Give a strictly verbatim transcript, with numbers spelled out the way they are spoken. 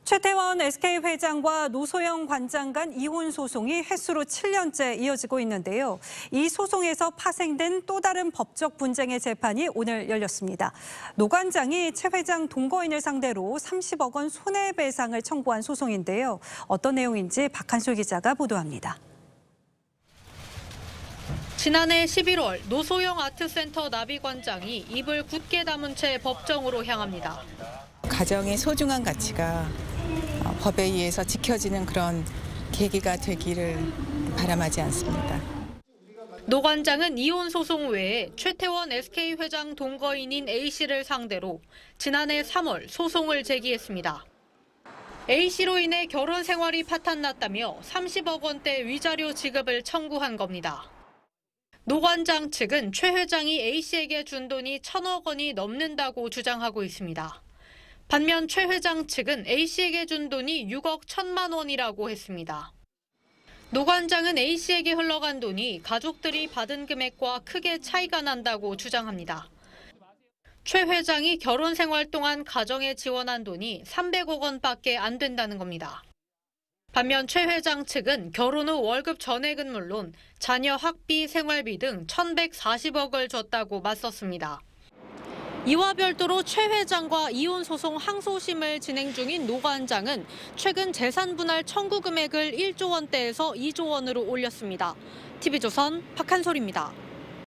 최태원 에스케이 회장과 노소영 관장 간 이혼 소송이 횟수로 칠 년째 이어지고 있는데요. 이 소송에서 파생된 또 다른 법적 분쟁의 재판이 오늘 열렸습니다. 노 관장이 최 회장 동거인을 상대로 삼십억 원 손해배상을 청구한 소송인데요. 어떤 내용인지 박한솔 기자가 보도합니다. 지난해 십일월 노소영 아트센터 나비관장이 입을 굳게 다문 채 법정으로 향합니다. 가정의 소중한 가치가 법에 의해서 지켜지는 그런 계기가 되기를 바람하지 않습니다. 노 관장은 이혼 소송 외에 최태원 에스케이 회장 동거인인 A씨를 상대로 지난해 삼월 소송을 제기했습니다. A씨로 인해 결혼 생활이 파탄났다며 삼십억 원대 위자료 지급을 청구한 겁니다. 노 관장 측은 최 회장이 A씨에게 준 돈이 천억 원이 넘는다고 주장하고 있습니다. 반면 최 회장 측은 A씨에게 준 돈이 육억 천만 원이라고 했습니다. 노 관장은 A씨에게 흘러간 돈이 가족들이 받은 금액과 크게 차이가 난다고 주장합니다. 최 회장이 결혼 생활 동안 가정에 지원한 돈이 삼백억 원밖에 안 된다는 겁니다. 반면 최 회장 측은 결혼 후 월급 전액은 물론 자녀 학비, 생활비 등 천백사십억을 줬다고 맞섰습니다. 이와 별도로 최 회장과 이혼 소송 항소심을 진행 중인 노 관장은 최근 재산 분할 청구 금액을 일조 원대에서 이조 원으로 올렸습니다. 티비조선 박한솔입니다.